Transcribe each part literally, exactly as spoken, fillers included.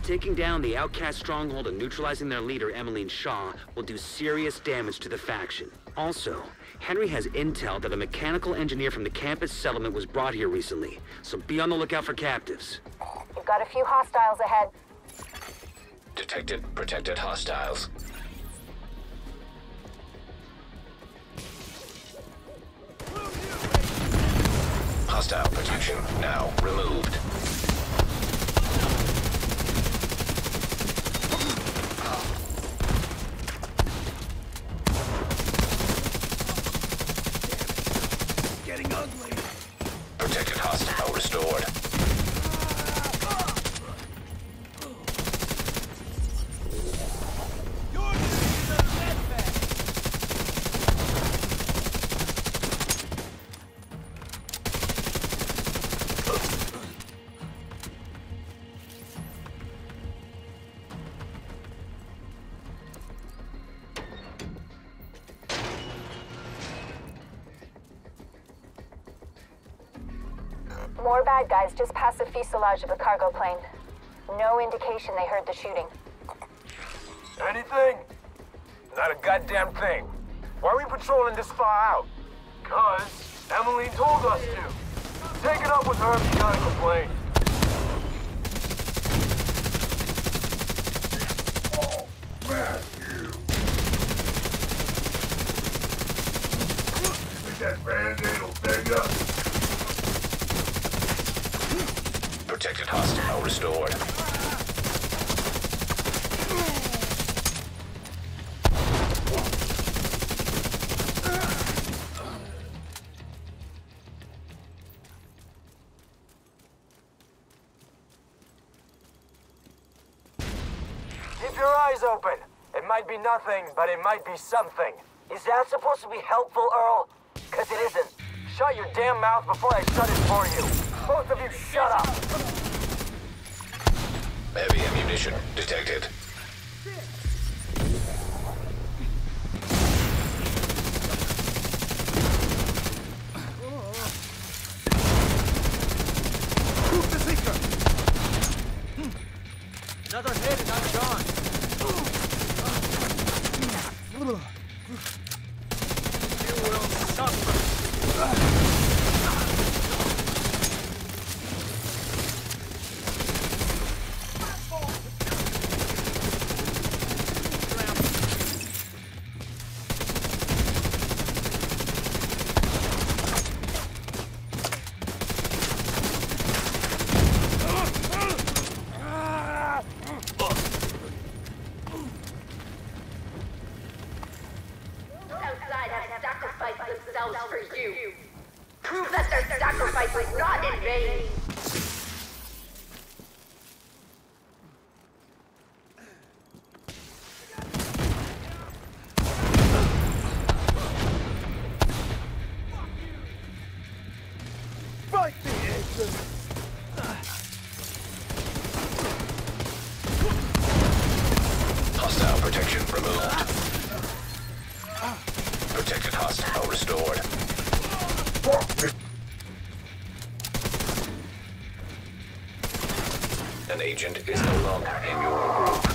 Taking down the outcast stronghold and neutralizing their leader, Emmeline Shaw, will do serious damage to the faction. Also, Henry has intel that a mechanical engineer from the campus settlement was brought here recently, so be on the lookout for captives. You've got a few hostiles ahead. Detected protected hostiles. Hostile protection now removed. Getting ugly. Protected hostile restored. More bad guys just past the fuselage of the cargo plane. No indication they heard the shooting. Anything? Not a goddamn thing. Why are we patrolling this far out? Cause Emmeline told us to. Take it up with her if you gotta complain. Oh, Matthew. Think that Band-Aid will bang up? Protected hostile restored. Keep your eyes open. It might be nothing, but it might be something. Is that supposed to be helpful, Earl? Cause it isn't. Shut your damn mouth before I shut it for you. Both of you shut up! Heavy ammunition detected. Another hit and I'm gone. You will suffer. Outside have sacrificed themselves for you. Prove that their sacrifice was not in vain. Fight the engine! Hostile protection removed. Protected hostile restored. An agent is no longer in your group.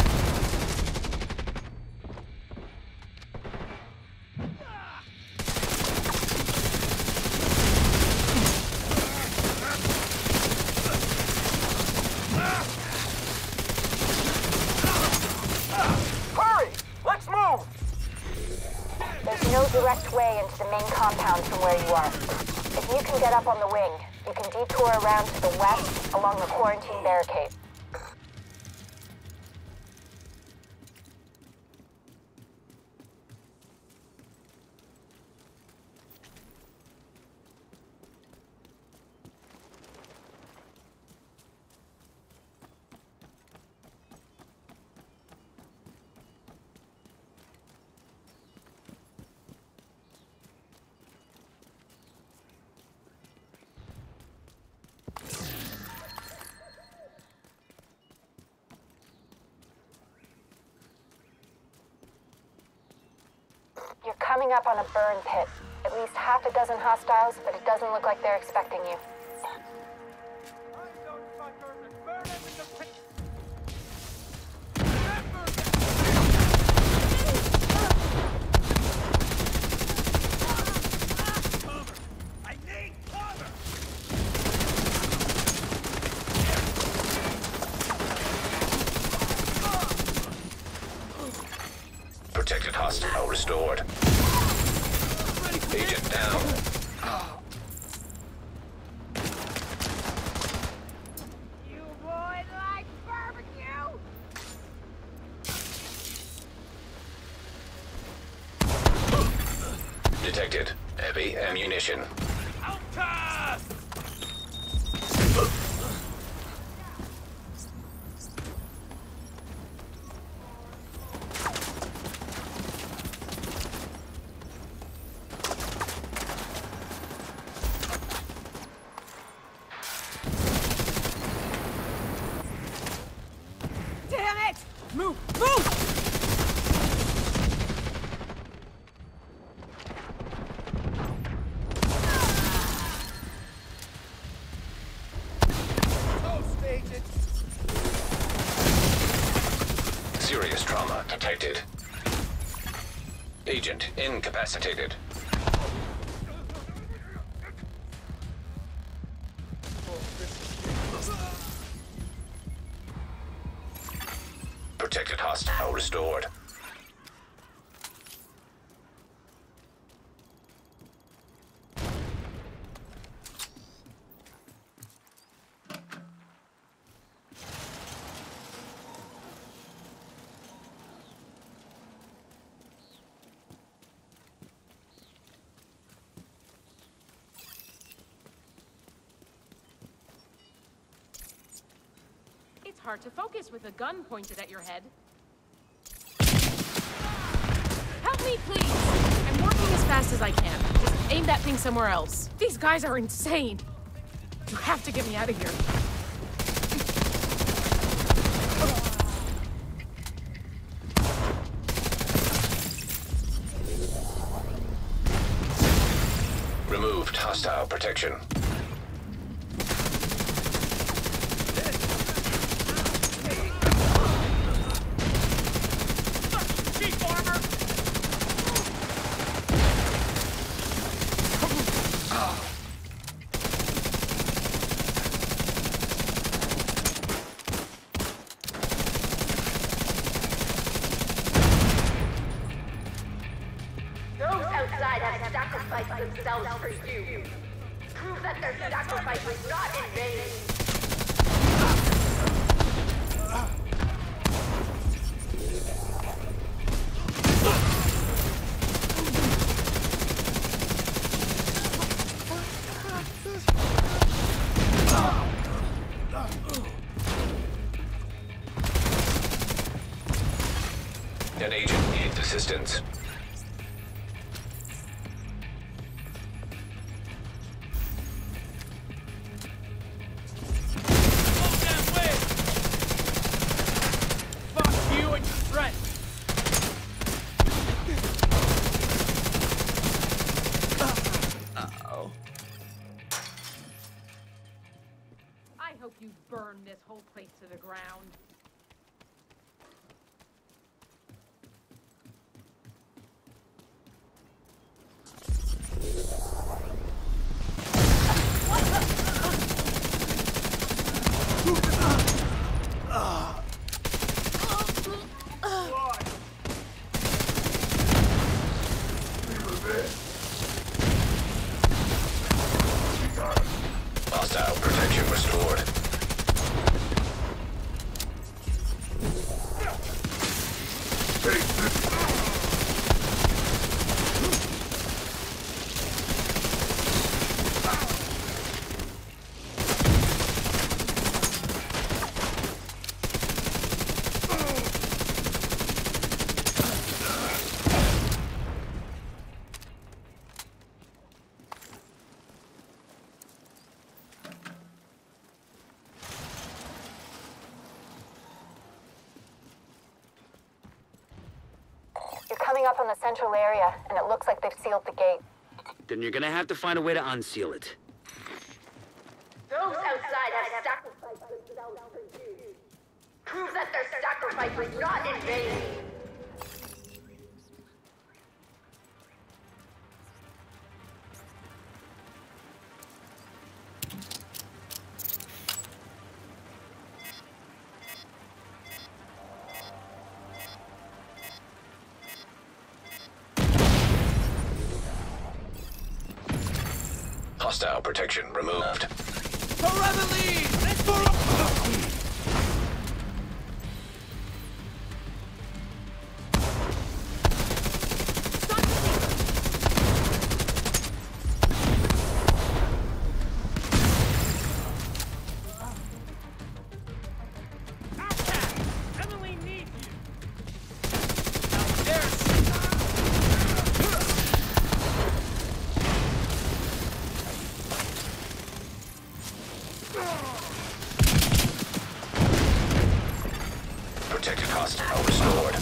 Hurry! Let's move! There's no direct way into the main compound from where you are. If you can get up on the wing, you can detour around to the west along the quarantine barricade. You're coming up on a burn pit. At least half a dozen hostiles, but it doesn't look like they're expecting you. Protected hostile restored. Agent down. You boys like barbecue? Detected. Heavy ammunition. Outcast! Damn it! Move! Move! Toast, agent! Serious trauma detected. Agent incapacitated. Protected hostile restored. It's hard to focus with a gun pointed at your head. Help me, please! I'm working as fast as I can. Just aim that thing somewhere else. These guys are insane! You have to get me out of here. Removed hostile protection. Chief armor! Those outside have sacrificed themselves for you. Prove that their sacrifice was not in vain. An agent needs assistance. Go that way! Fuck you and your threat! Uh-oh. I hope you burn this whole place to the ground. Hostile protection restored. You're coming up on the central area, and it looks like they've sealed the gate. Then you're gonna have to find a way to unseal it. Those outside have sacrificed themselves for you. Prove that their sacrifice was not in vain. Hostile protection removed. Forever lead! Let's go! Emily needs you! Now there's... Protected hostile restored.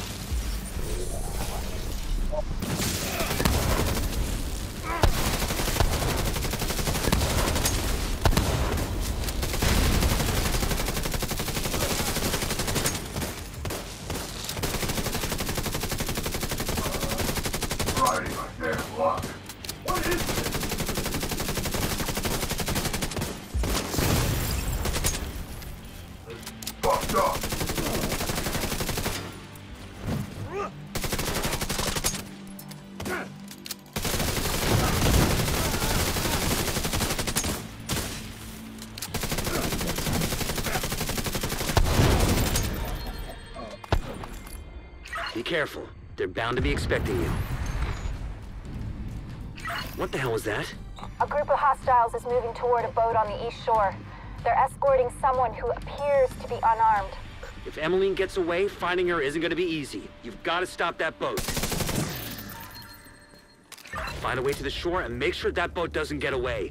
Riding on damn luck. What is this? Fucked up. Be careful. They're bound to be expecting you. What the hell was that? A group of hostiles is moving toward a boat on the east shore. They're escorting someone who appears to be unarmed. If Emmeline gets away, finding her isn't going to be easy. You've got to stop that boat. Find a way to the shore and make sure that boat doesn't get away.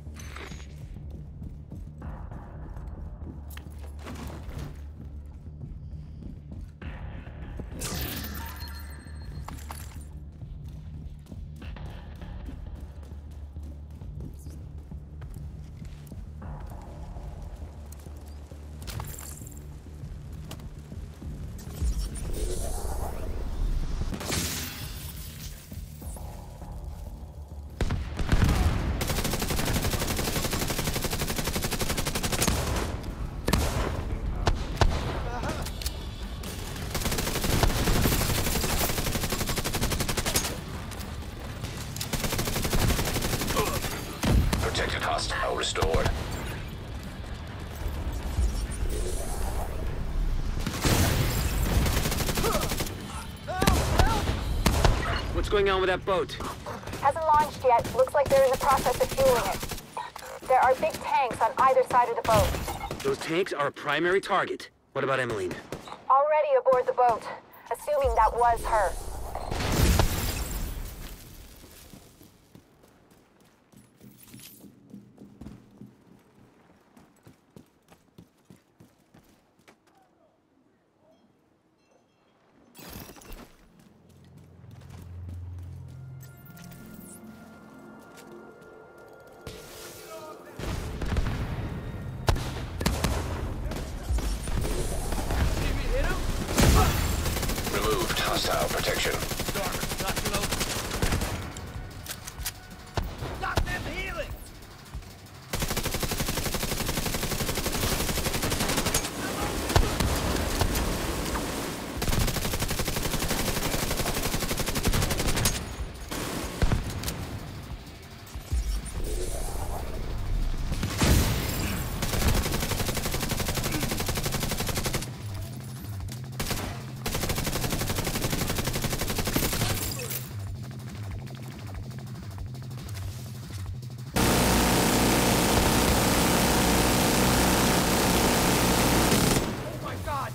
Protected hostile restored. What's going on with that boat? Hasn't launched yet. Looks like they're in the process of fueling it. There are big tanks on either side of the boat. Those tanks are a primary target. What about Emmeline? Already aboard the boat, assuming that was her. Removed hostile protection. Stop them healing! Oh my god!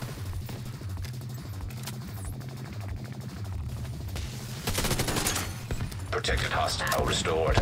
Protected hostile restored.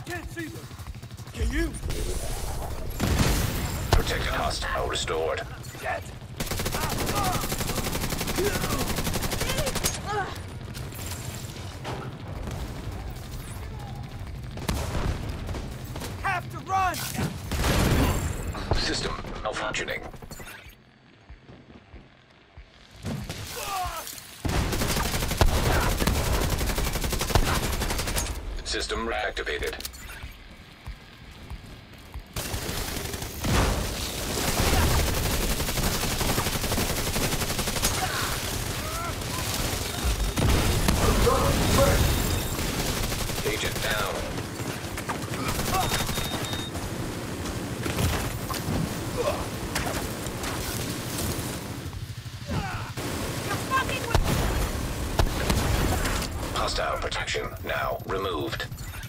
can't see them. Can you? Protected hostile restored. Dead. Have to run. System malfunctioning. System reactivated. Agent down. Hostile protection now removed.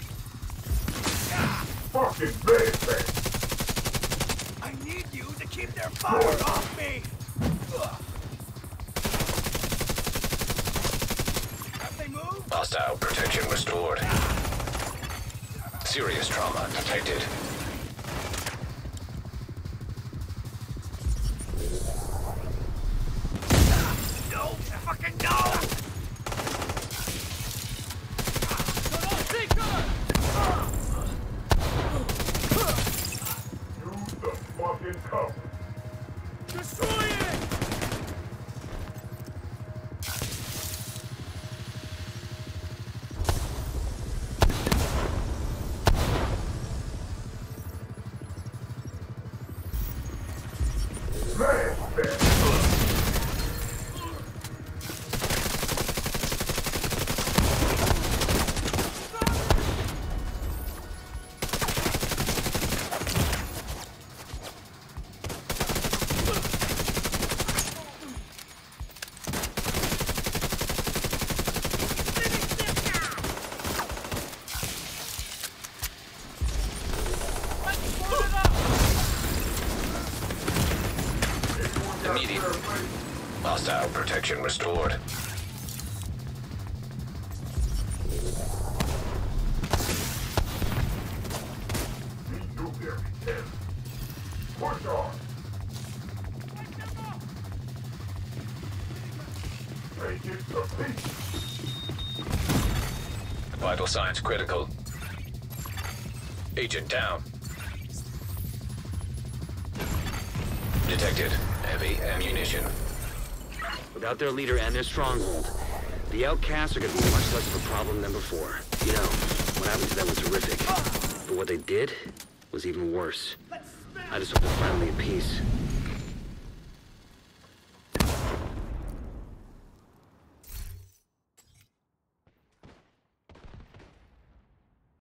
Fucking bad, I need you to keep their fire off me. Have they moved? Hostile protection restored. Serious trauma detected. No, fucking no! Use the fucking cover. Destroy it! Smash that. Immediate. Hostile protection restored. We do their ten. Push on. Take it to peace. Vital signs critical. Agent down. Detected heavy ammunition. Without their leader and their stronghold, the outcasts are going to be much less of a problem than before. You know, what happened to them was horrific. But what they did was even worse. I just hope they're finally at peace.